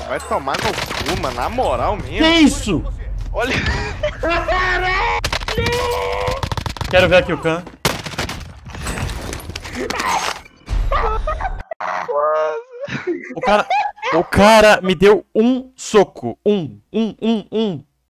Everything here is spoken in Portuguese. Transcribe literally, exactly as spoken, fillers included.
Vai tomar no cu, mano, na moral mesmo. Que isso? Olha. Quero ver aqui o Khan. O cara, o cara me deu um soco. Um, um, um, um.